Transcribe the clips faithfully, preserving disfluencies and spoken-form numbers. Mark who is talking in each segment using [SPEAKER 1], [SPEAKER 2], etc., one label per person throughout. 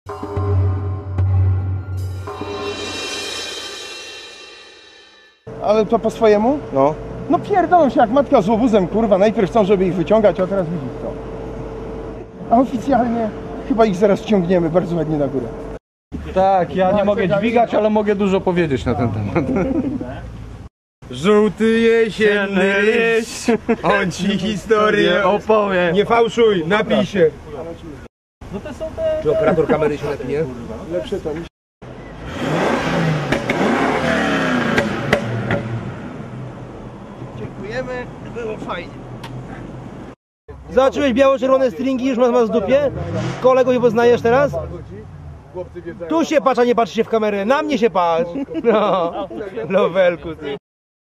[SPEAKER 1] Ale to po swojemu?
[SPEAKER 2] No.
[SPEAKER 1] No pierdolą się jak matka z łobuzem, kurwa. Najpierw chcą, żeby ich wyciągać, a teraz widzisz co. A oficjalnie chyba ich zaraz ciągniemy bardzo ładnie na górę.
[SPEAKER 2] Tak, ja nie mogę dźwigać, ale mogę dużo powiedzieć na ten temat.
[SPEAKER 3] Żółty jesienny liść, on ci historię opowie. Nie fałszuj, napij się.
[SPEAKER 2] No to są te...
[SPEAKER 3] Czy operator kamery się napije?
[SPEAKER 1] Lepsze to niż... Dziękujemy, było fajnie.
[SPEAKER 4] Zobaczyłeś biało-czerwone stringi, już masz w dupie? Kolego nie poznajesz teraz? Tu się patrz, a nie patrz się w kamerę, na mnie się patrz. No, lowelku ty.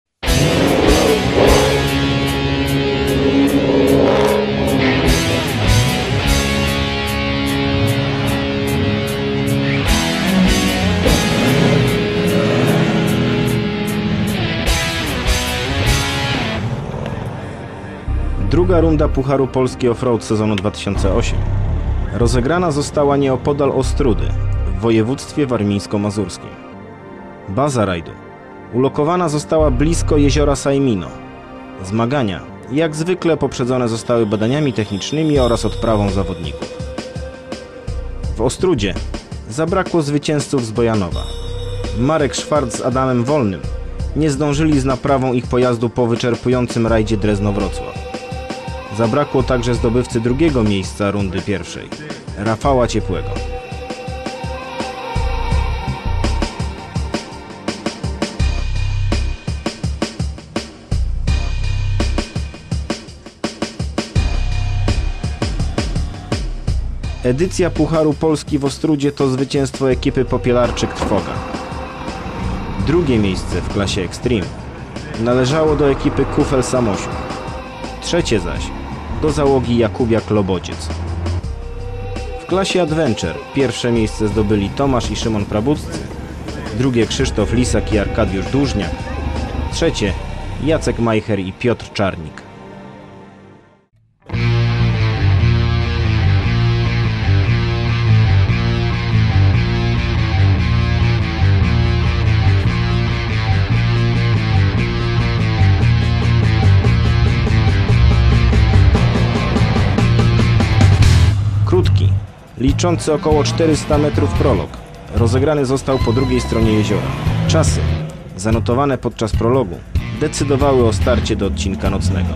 [SPEAKER 5] Druga runda Pucharu Polski Offroad sezonu dwa tysiące ósmego rozegrana została nieopodal Ostródy w województwie warmińsko-mazurskim. Baza rajdu ulokowana została blisko jeziora Sajmino. Zmagania jak zwykle poprzedzone zostały badaniami technicznymi oraz odprawą zawodników. W Ostródzie zabrakło zwycięzców z Bojanowa. Marek Szwarc z Adamem Wolnym nie zdążyli z naprawą ich pojazdu po wyczerpującym rajdzie Drezno-Wrocław. Zabrakło także zdobywcy drugiego miejsca rundy pierwszej, Rafała Ciepłego. Edycja Pucharu Polski w Ostródzie to zwycięstwo ekipy Popielarczyk-Trwoga. Drugie miejsce w klasie Extreme należało do ekipy Kufel-Samosiu. Trzecie zaś do załogi Jakubiak-Lobodziec. W klasie Adventure pierwsze miejsce zdobyli Tomasz i Szymon Prabuccy, drugie Krzysztof Lisak i Arkadiusz Dłużniak, trzecie Jacek Majcher i Piotr Czarnik. Krótki, liczący około czterysta metrów prolog, rozegrany został po drugiej stronie jeziora. Czasy, zanotowane podczas prologu, decydowały o starcie do odcinka nocnego.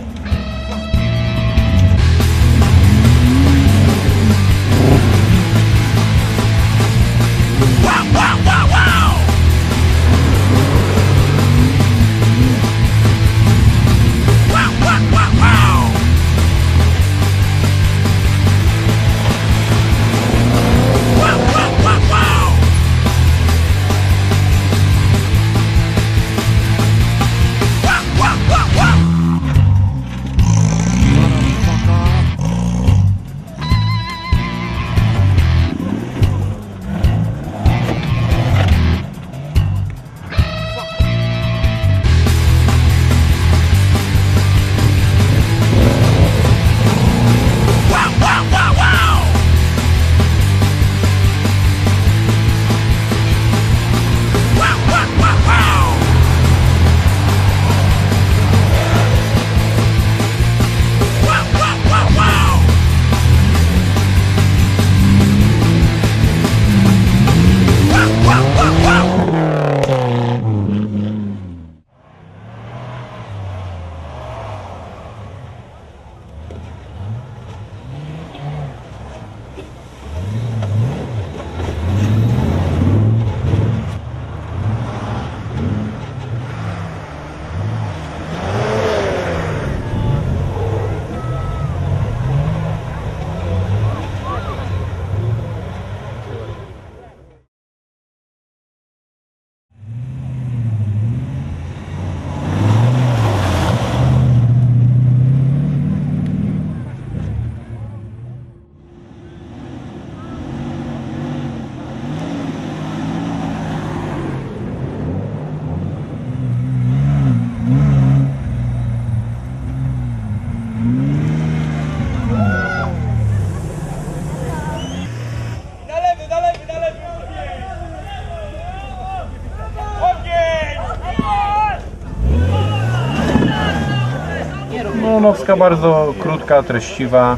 [SPEAKER 2] No, nocka bardzo krótka, treściwa,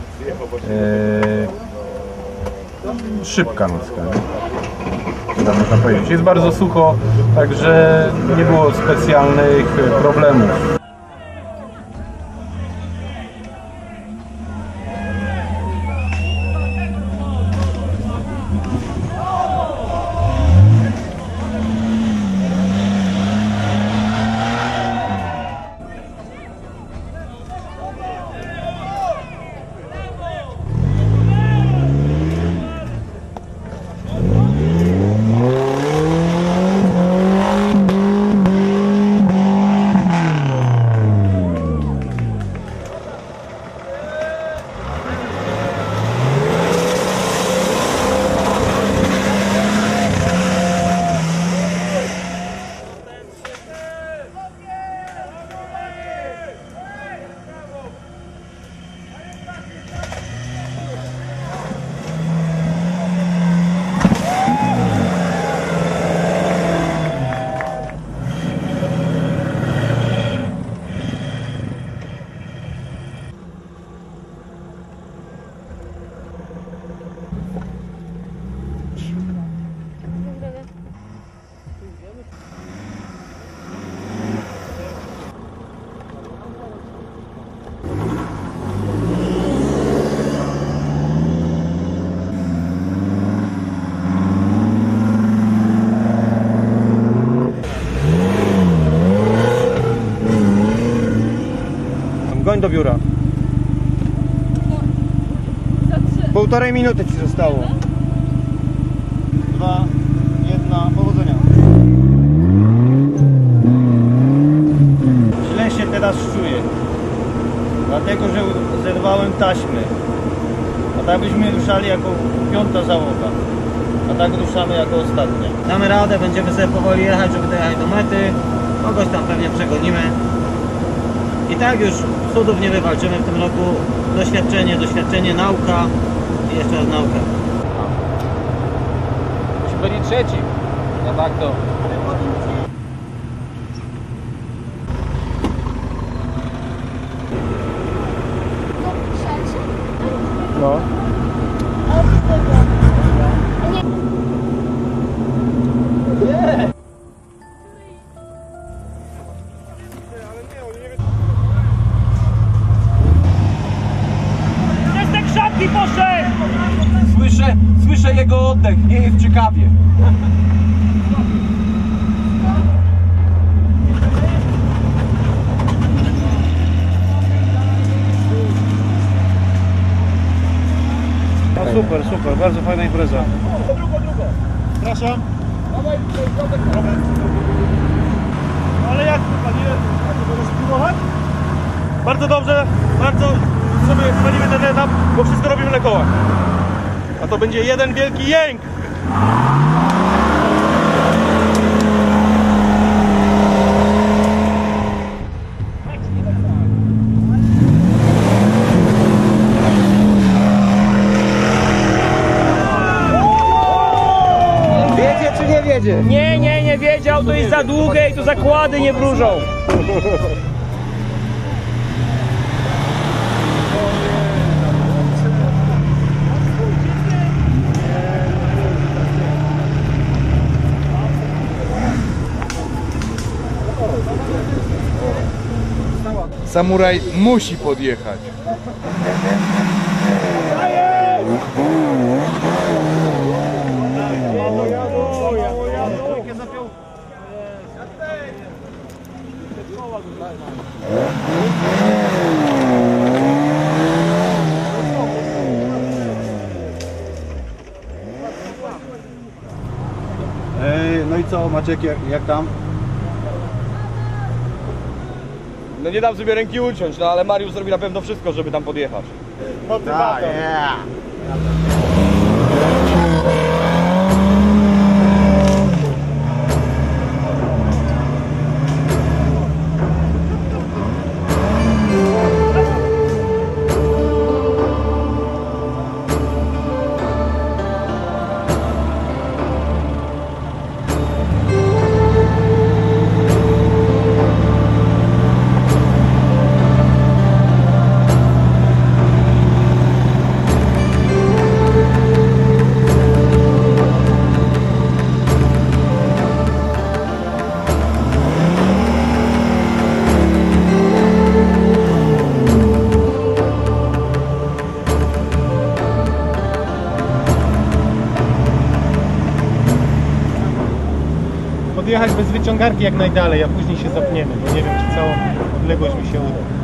[SPEAKER 2] yy, szybka nocka, nie? Tak można powiedzieć. Jest bardzo sucho, także nie było specjalnych problemów.
[SPEAKER 3] Goń do biura. Półtorej minuty ci zostało. Dwa, jedna, powodzenia. Źle się teraz czuję. Dlatego, że zerwałem taśmy. A tak byśmy ruszali jako piąta załoga. A tak ruszamy jako ostatnia. Damy radę, będziemy sobie powoli jechać, żeby dojechać do mety. Kogoś tam pewnie przegonimy. I tak już cudów nie wywalczymy w tym roku. Doświadczenie, doświadczenie, nauka i jeszcze raz nauka.
[SPEAKER 2] Musi być trzeci. No tak to.
[SPEAKER 1] No.
[SPEAKER 2] Słyszę, słyszę jego oddech, nie jest ciekawie.
[SPEAKER 3] No super, super, bardzo fajna impreza. Przepraszam. Ale jak panie, możesz spróbować? Bardzo dobrze, bardzo sobie spalimy ten etap, bo wszystko robimy na kołach. A to będzie jeden wielki jęk!
[SPEAKER 4] Wiedzie czy nie wiedzie?
[SPEAKER 6] Nie, nie, nie wiedział, to jest za długie i tu zakłady nie wróżą.
[SPEAKER 7] Samuraj musi podjechać.
[SPEAKER 3] No i co, Maciek, jak, jak tam?
[SPEAKER 8] No nie dam sobie ręki uciąć, no ale Mariusz zrobi na pewno wszystko, żeby tam podjechać.
[SPEAKER 3] Motywator. Yeah.
[SPEAKER 9] Podjechać bez wyciągarki jak najdalej, a później się zapniemy, bo nie wiem, czy całą odległość mi się uda.